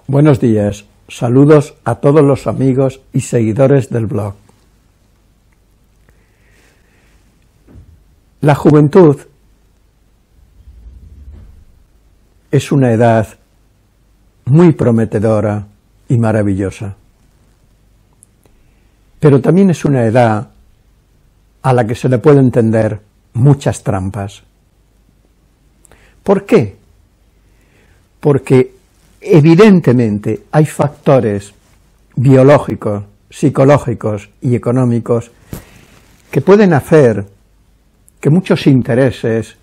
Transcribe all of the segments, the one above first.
Buenos días, saludos a todos los amigos y seguidores del blog. La juventud es una edad muy prometedora y maravillosa, pero también es una edad a la que se le puede entender muchas trampas. ¿Por qué? Porque evidentemente hay factores biológicos, psicológicos y económicos que pueden hacer que muchos intereses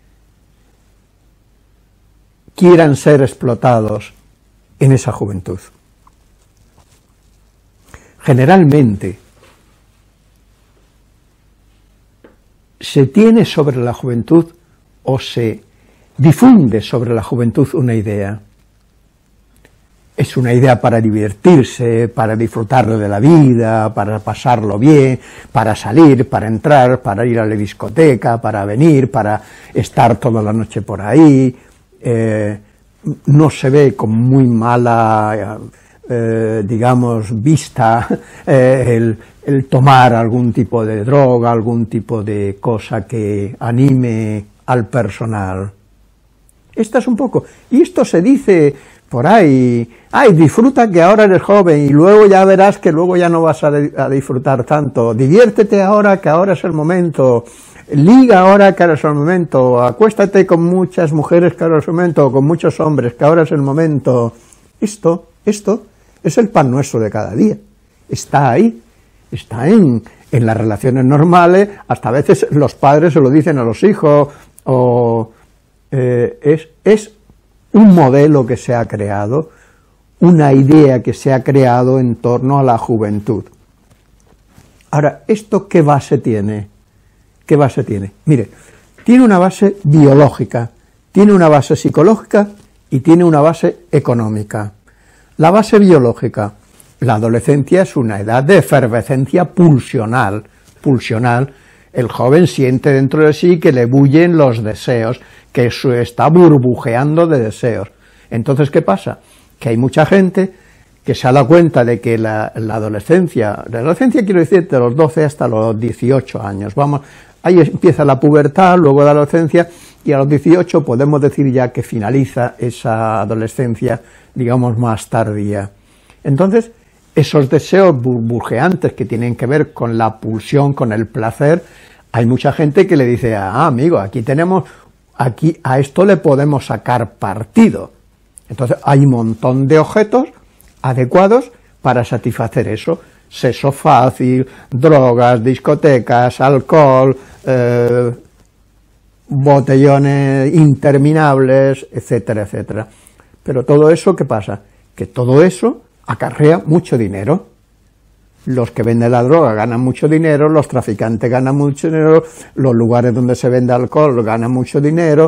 quieran ser explotados en esa juventud. Generalmente se tiene sobre la juventud o se difunde sobre la juventud una idea. Es una idea para divertirse, para disfrutar de la vida, para pasarlo bien, para salir, para entrar, para ir a la discoteca, para venir, para estar toda la noche por ahí. No se ve con muy mala, digamos, vista el tomar algún tipo de droga, algún tipo de cosa que anime al personal. Esta es un poco, y esto se dice por ahí, ay, disfruta que ahora eres joven y luego ya verás que luego ya no vas a disfrutar tanto, diviértete ahora que ahora es el momento, liga ahora que ahora es el momento, acuéstate con muchas mujeres que ahora es el momento, o con muchos hombres que ahora es el momento. Esto es el pan nuestro de cada día, está ahí, está en las relaciones normales, hasta a veces los padres se lo dicen a los hijos, o es un modelo que se ha creado, una idea que se ha creado en torno a la juventud. Ahora, ¿esto qué base tiene? ¿Qué base tiene? Mire, tiene una base biológica, tiene una base psicológica y tiene una base económica. La base biológica, la adolescencia es una edad de efervescencia pulsional. El joven siente dentro de sí que le bullen los deseos, que está burbujeando de deseos. Entonces, ¿qué pasa? Que hay mucha gente que se ha dado cuenta de que la adolescencia quiero decir de los 12 hasta los 18 años, ahí empieza la pubertad, luego la adolescencia, y a los 18 podemos decir ya que finaliza esa adolescencia, digamos, más tardía. Entonces, esos deseos burbujeantes que tienen que ver con la pulsión, con el placer, hay mucha gente que le dice, amigo, aquí a esto le podemos sacar partido. Entonces hay un montón de objetos adecuados para satisfacer eso. Sexo fácil, drogas, discotecas, alcohol, botellones interminables, etcétera, etcétera. Pero todo eso, ¿qué pasa? Que todo eso acarrea mucho dinero. Los que venden la droga ganan mucho dinero, los traficantes ganan mucho dinero, los lugares donde se vende alcohol ganan mucho dinero,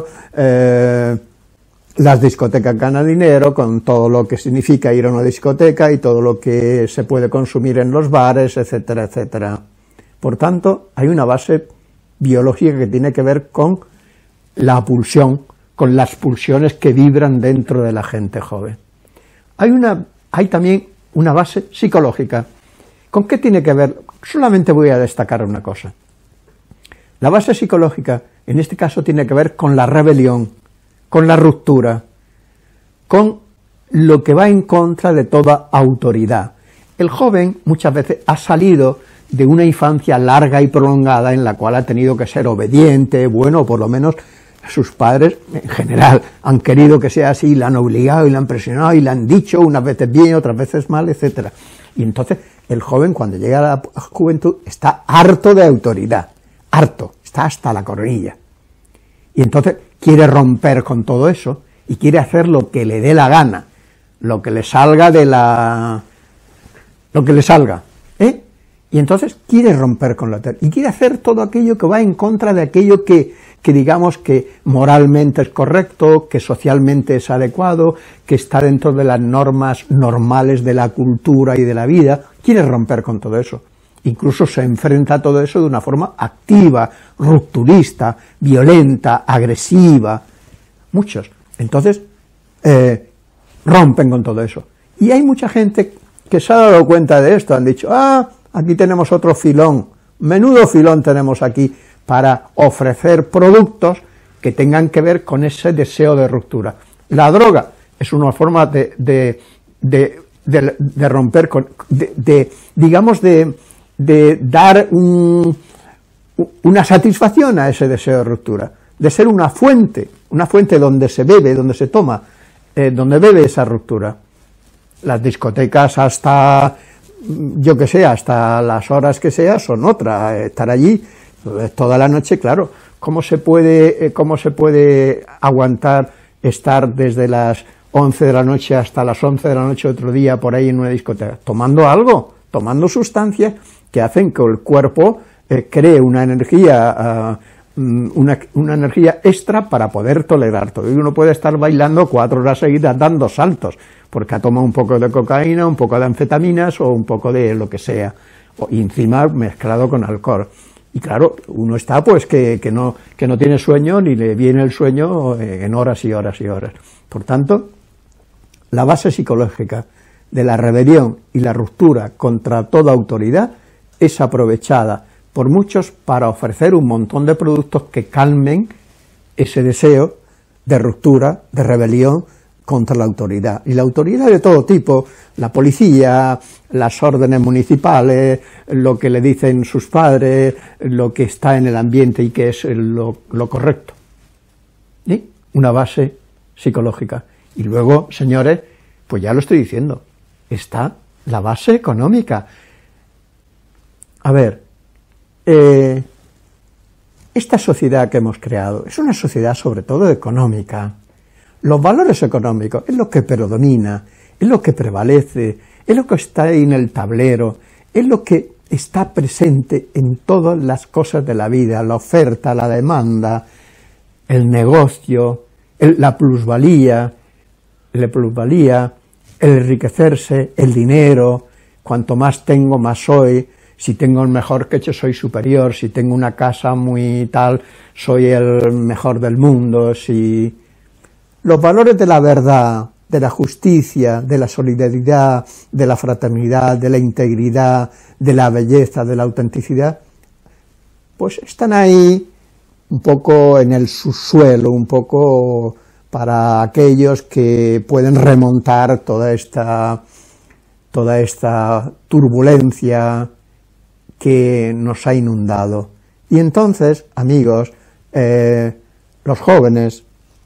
las discotecas ganan dinero con todo lo que significa ir a una discoteca y todo lo que se puede consumir en los bares, etcétera, etcétera. Por tanto, hay una base biológica que tiene que ver con la pulsión, con las pulsiones que vibran dentro de la gente joven. Hay también una base psicológica. ¿Con qué tiene que ver? Solamente voy a destacar una cosa. La base psicológica, en este caso, tiene que ver con la rebelión, con la ruptura, con lo que va en contra de toda autoridad. El joven muchas veces ha salido de una infancia larga y prolongada en la cual ha tenido que ser obediente, bueno, por lo menos sus padres, en general, han querido que sea así, la han obligado y la han presionado y le han dicho unas veces bien, otras veces mal, etcétera. Y entonces el joven, cuando llega a la juventud, está harto de autoridad, harto, está hasta la coronilla. Y entonces quiere romper con todo eso y quiere hacer lo que le dé la gana, lo que le salga lo que le salga, Y entonces quiere romper con la tierra y quiere hacer todo aquello que va en contra de aquello que digamos que moralmente es correcto, que socialmente es adecuado, que está dentro de las normas normales de la cultura y de la vida. Quiere romper con todo eso. Incluso se enfrenta a todo eso de una forma activa, rupturista, violenta, agresiva. Muchos. Entonces, rompen con todo eso. Y hay mucha gente que se ha dado cuenta de esto, han dicho, aquí tenemos otro filón, menudo filón tenemos aquí para ofrecer productos que tengan que ver con ese deseo de ruptura. La droga es una forma de romper, digamos, de dar una satisfacción a ese deseo de ruptura, de ser una fuente donde se bebe, donde se toma, donde bebe esa ruptura. Las discotecas hasta, yo que sé, hasta las horas que sea, son otra, estar allí toda la noche, claro, ¿cómo se puede aguantar estar desde las 11 de la noche hasta las 11 de la noche otro día por ahí en una discoteca? Tomando algo, tomando sustancias que hacen que el cuerpo cree una energía extra para poder tolerar todo. Y uno puede estar bailando 4 horas seguidas dando saltos, porque ha tomado un poco de cocaína, un poco de anfetaminas o un poco de lo que sea, y encima mezclado con alcohol. Y claro, uno está pues que no tiene sueño, ni le viene el sueño en horas y horas y horas. Por tanto, la base psicológica de la rebelión y la ruptura contra toda autoridad es aprovechada por muchos para ofrecer un montón de productos que calmen ese deseo de ruptura, de rebelión contra la autoridad. Y la autoridad de todo tipo, la policía, las órdenes municipales, lo que le dicen sus padres, lo que está en el ambiente y que es lo correcto. ¿Sí? Una base psicológica. Y luego, señores, pues ya lo estoy diciendo, está la base económica. A ver, esta sociedad que hemos creado es una sociedad sobre todo económica. Los valores económicos es lo que predomina, es lo que prevalece, es lo que está ahí en el tablero, es lo que está presente en todas las cosas de la vida, la oferta, la demanda, el negocio, la plusvalía, el enriquecerse, el dinero, cuanto más tengo, más soy. Si tengo el mejor coche, soy superior. Si tengo una casa muy tal, soy el mejor del mundo. Si los valores de la verdad, de la justicia, de la solidaridad, de la fraternidad, de la integridad, de la belleza, de la autenticidad, pues están ahí un poco en el subsuelo, un poco para aquellos que pueden remontar toda esta turbulencia que nos ha inundado. Y entonces, amigos, los jóvenes,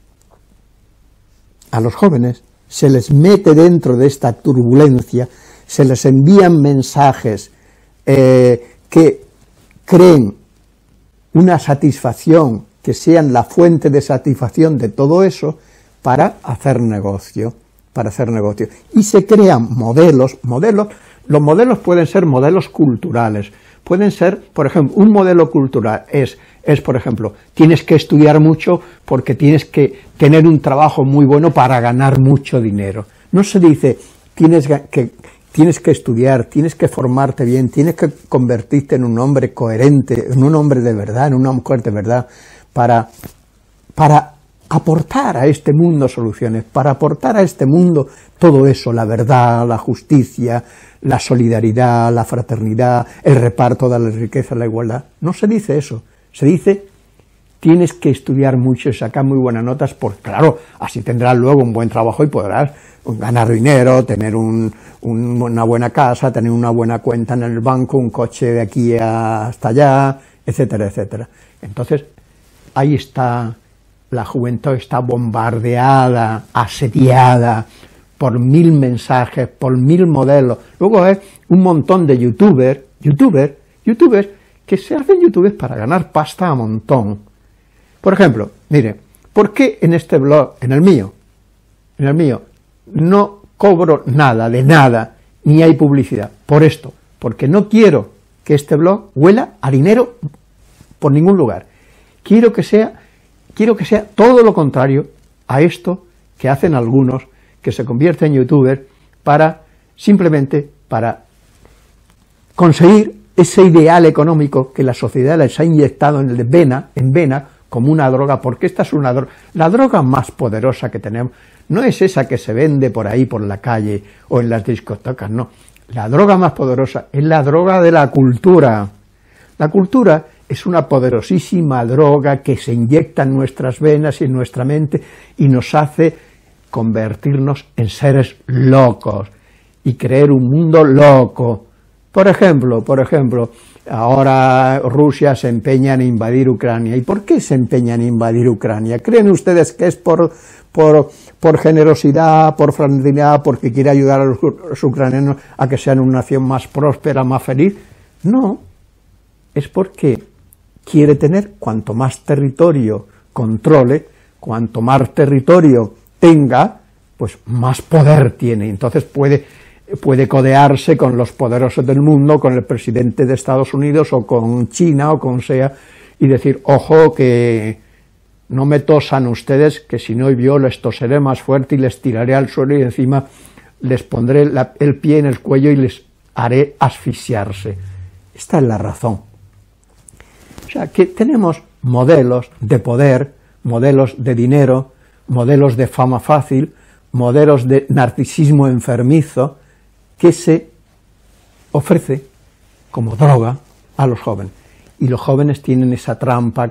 a los jóvenes se les mete dentro de esta turbulencia, se les envían mensajes que creen una satisfacción, que sean la fuente de satisfacción de todo eso, para hacer negocio, Y se crean modelos, los modelos pueden ser modelos culturales, pueden ser, por ejemplo, un modelo cultural es por ejemplo, tienes que estudiar mucho porque tienes que tener un trabajo muy bueno para ganar mucho dinero. No se dice, tienes que estudiar, tienes que formarte bien, tienes que convertirte en un hombre coherente, en un hombre de verdad, en una mujer de verdad, para aportar a este mundo soluciones, para aportar a este mundo todo eso, la verdad, la justicia, la solidaridad, la fraternidad, el reparto de la riqueza, la igualdad. No se dice eso, se dice tienes que estudiar mucho y sacar muy buenas notas, porque claro, así tendrás luego un buen trabajo y podrás ganar dinero, tener una buena casa, tener una buena cuenta en el banco, un coche de aquí hasta allá, etcétera, etcétera. Entonces, ahí está, la juventud está bombardeada, asediada por 1000 mensajes, por 1000 modelos. Luego es un montón de youtubers que se hacen youtubers para ganar pasta a montón. Por ejemplo, mire, ¿por qué en este blog, en el mío, no cobro nada, de nada, ni hay publicidad? Por esto, porque no quiero que este blog huela a dinero por ningún lugar. Quiero que sea todo lo contrario a esto que hacen algunos que se convierten en youtubers simplemente para conseguir ese ideal económico que la sociedad les ha inyectado en vena como una droga, porque esta es una droga, la droga más poderosa que tenemos, no es esa que se vende por ahí, por la calle, o en las discotecas, no. La droga más poderosa es la droga de la cultura. La cultura es una poderosísima droga que se inyecta en nuestras venas y en nuestra mente y nos hace convertirnos en seres locos y creer un mundo loco. Por ejemplo, ahora Rusia se empeña en invadir Ucrania. ¿Y por qué se empeña en invadir Ucrania? ¿Creen ustedes que es por generosidad, por fraternidad, porque quiere ayudar a los ucranianos a que sean una nación más próspera, más feliz? No, es porque quiere tener cuanto más territorio controle, cuanto más territorio tenga, pues más poder tiene. Entonces puede codearse con los poderosos del mundo, con el presidente de Estados Unidos o con China o con sea, y decir, ojo, que no me tosan ustedes, que si no yo les toseré más fuerte y les tiraré al suelo y encima les pondré el pie en el cuello y les haré asfixiarse. Esta es la razón. O sea, que tenemos modelos de poder, modelos de dinero, modelos de fama fácil, modelos de narcisismo enfermizo, que se ofrece como droga a los jóvenes. Y los jóvenes tienen esa trampa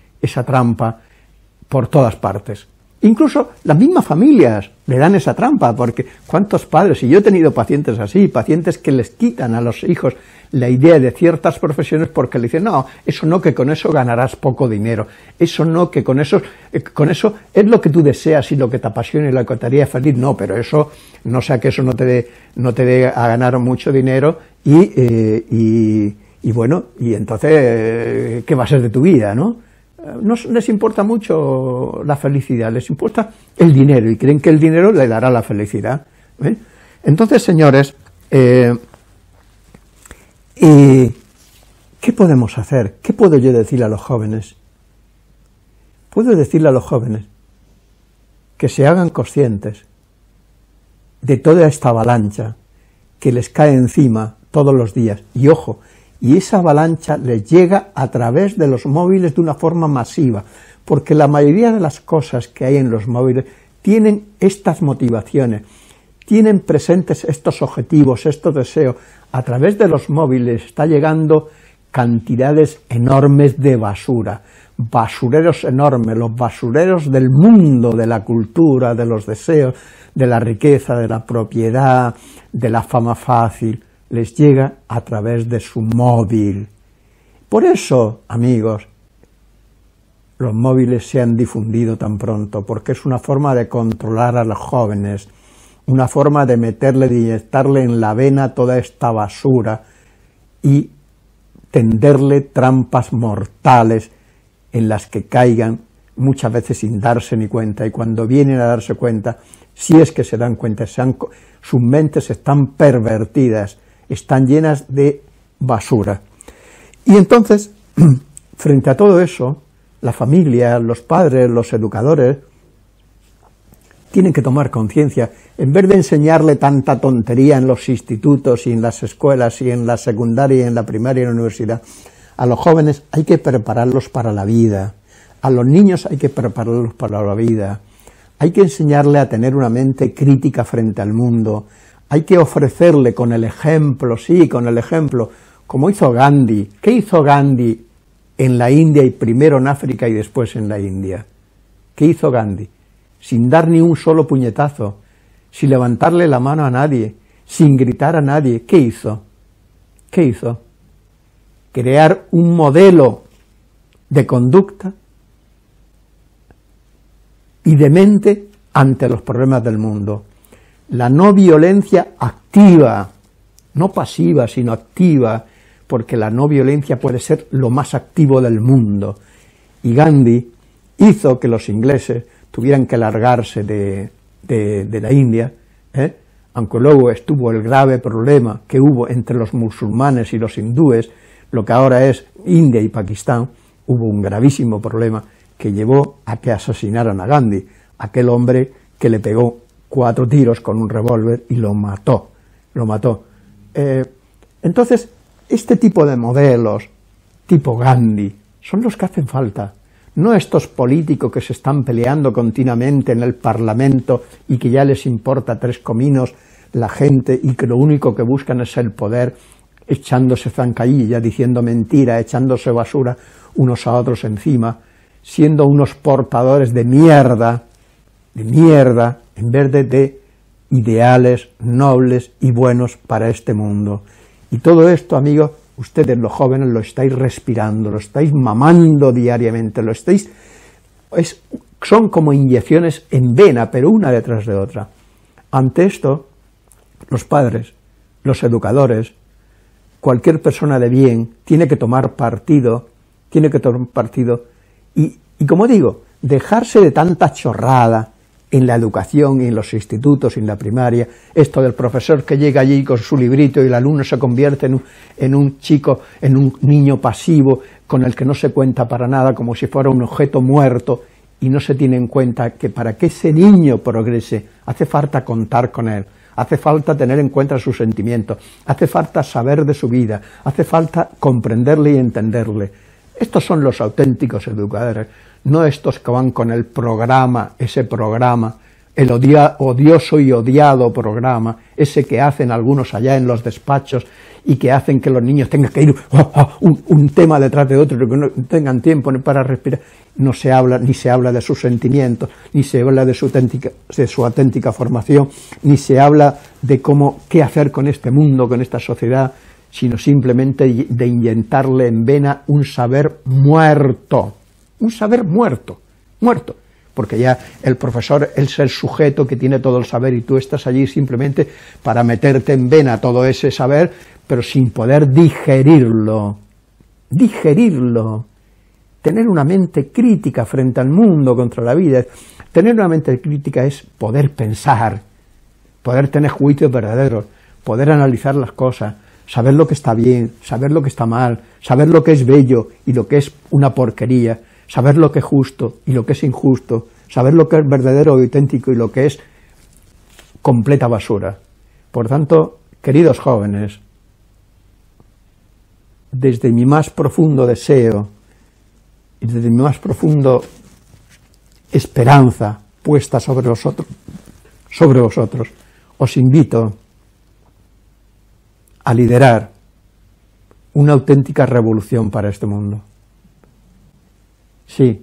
por todas partes. Incluso las mismas familias le dan esa trampa, porque ¿cuántos padres? Y yo he tenido pacientes así, pacientes que les quitan a los hijos la idea de ciertas profesiones porque le dicen, no, eso no, que con eso ganarás poco dinero, eso no, que con eso es lo que tú deseas y lo que te apasiona y lo que te haría feliz, no, pero eso, no sea que eso no te dé a ganar mucho dinero y bueno, y entonces, ¿qué va a ser de tu vida, no? No les importa mucho la felicidad, les importa el dinero y creen que el dinero le dará la felicidad. ¿Eh? Entonces, señores, ¿qué podemos hacer? ¿Qué puedo yo decirle a los jóvenes? Puedo decirle a los jóvenes que se hagan conscientes de toda esta avalancha que les cae encima todos los días. Y ojo, y esa avalancha les llega a través de los móviles de una forma masiva, porque la mayoría de las cosas que hay en los móviles tienen estas motivaciones, tienen presentes estos objetivos, estos deseos. A través de los móviles está llegando cantidades enormes de basura, basureros enormes, los basureros del mundo, de la cultura, de los deseos, de la riqueza, de la propiedad, de la fama fácil, les llega a través de su móvil. Por eso, amigos, los móviles se han difundido tan pronto, porque es una forma de controlar a los jóvenes, una forma de meterle, de inyectarle en la vena toda esta basura y tenderle trampas mortales en las que caigan muchas veces sin darse ni cuenta, y cuando vienen a darse cuenta, si es que se dan cuenta, sus mentes están pervertidas, están llenas de basura. Y entonces, frente a todo eso, la familia, los padres, los educadores, tienen que tomar conciencia. En vez de enseñarle tanta tontería en los institutos y en las escuelas y en la secundaria y en la primaria y en la universidad, a los jóvenes hay que prepararlos para la vida, a los niños hay que prepararlos para la vida, hay que enseñarle a tener una mente crítica frente al mundo, hay que ofrecerle con el ejemplo, sí, con el ejemplo, como hizo Gandhi. ¿Qué hizo Gandhi en la India y primero en África y después en la India? ¿Qué hizo Gandhi? Sin dar ni un solo puñetazo, sin levantarle la mano a nadie, sin gritar a nadie. ¿Qué hizo? ¿Qué hizo? Crear un modelo de conducta y de mente ante los problemas del mundo. La no violencia activa, no pasiva, sino activa, porque la no violencia puede ser lo más activo del mundo. Y Gandhi hizo que los ingleses tuvieran que largarse de la India, aunque luego estuvo el grave problema que hubo entre los musulmanes y los hindúes, lo que ahora es India y Pakistán, hubo un gravísimo problema que llevó a que asesinaran a Gandhi, aquel hombre que le pegó 4 tiros con un revólver y lo mató. Entonces, este tipo de modelos, tipo Gandhi, son los que hacen falta. no estos políticos que se están peleando continuamente en el Parlamento y que ya les importa 3 cominos la gente y que lo único que buscan es el poder, echándose zancadilla, diciendo mentiras, echándose basura unos a otros encima, siendo unos portadores de mierda, en vez de ideales nobles y buenos para este mundo. Y todo esto, amigos, ustedes los jóvenes lo estáis respirando, lo estáis mamando diariamente, son como inyecciones en vena, pero una detrás de otra. Ante esto, los padres, los educadores, cualquier persona de bien tiene que tomar partido, y como digo, dejarse de tanta chorrada en la educación y en los institutos y en la primaria, esto del profesor que llega allí con su librito y el alumno se convierte en un niño pasivo con el que no se cuenta para nada, como si fuera un objeto muerto, y no se tiene en cuenta que para que ese niño progrese hace falta contar con él, hace falta tener en cuenta sus sentimientos, hace falta saber de su vida, hace falta comprenderle y entenderle. Estos son los auténticos educadores, no estos que van con el programa, el odioso y odiado programa, ese que hacen algunos allá en los despachos y que hacen que los niños tengan que ir un tema detrás de otro, que no tengan tiempo ni para respirar. No se habla, ni se habla de sus sentimientos, ni se habla de su auténtica formación, ni se habla de qué hacer con este mundo, con esta sociedad, sino simplemente de inyectarle en vena un saber muerto, porque ya el profesor es el sujeto que tiene todo el saber y tú estás allí simplemente para meterte en vena todo ese saber, pero sin poder digerirlo, tener una mente crítica frente al mundo, contra la vida. Tener una mente crítica es poder pensar, poder tener juicios verdaderos, poder analizar las cosas, saber lo que está bien, saber lo que está mal, saber lo que es bello y lo que es una porquería, saber lo que es justo y lo que es injusto, saber lo que es verdadero y auténtico y lo que es completa basura. Por tanto, queridos jóvenes, desde mi más profundo deseo y desde mi más profundo esperanza puesta sobre vosotros, os invito a liderar una auténtica revolución para este mundo. Sí,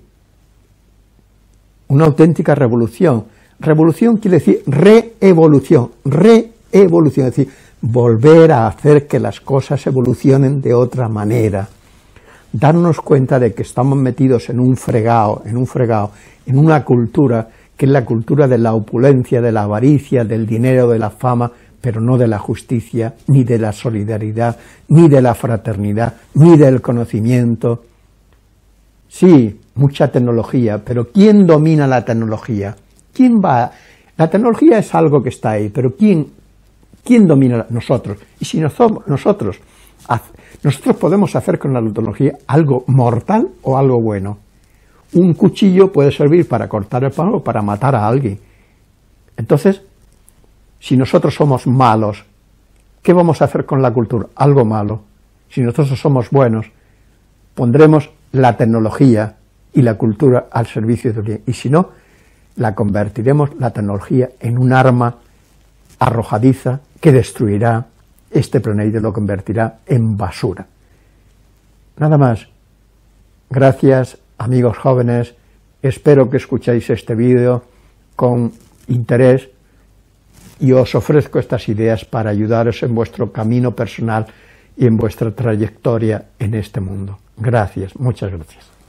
una auténtica revolución. Revolución quiere decir reevolución, es decir, volver a hacer que las cosas evolucionen de otra manera. Darnos cuenta de que estamos metidos en un fregado, en una cultura que es la cultura de la opulencia, de la avaricia, del dinero, de la fama, pero no de la justicia, ni de la solidaridad, ni de la fraternidad, ni del conocimiento. Sí, mucha tecnología, pero ¿quién domina la tecnología? ¿Quién va? La tecnología es algo que está ahí, pero ¿quién domina? Nosotros. Y si nosotros podemos hacer con la tecnología algo mortal o algo bueno. Un cuchillo puede servir para cortar el pan o para matar a alguien. Entonces, si nosotros somos malos, ¿qué vamos a hacer con la cultura? Algo malo. Si nosotros somos buenos, pondremos la tecnología y la cultura al servicio de bien. Y si no, la convertiremos, la tecnología, en un arma arrojadiza que destruirá este planeta y lo convertirá en basura. Nada más. Gracias, amigos jóvenes. Espero que escuchéis este vídeo con interés y os ofrezco estas ideas para ayudaros en vuestro camino personal y en vuestra trayectoria en este mundo. Gracias, muchas gracias.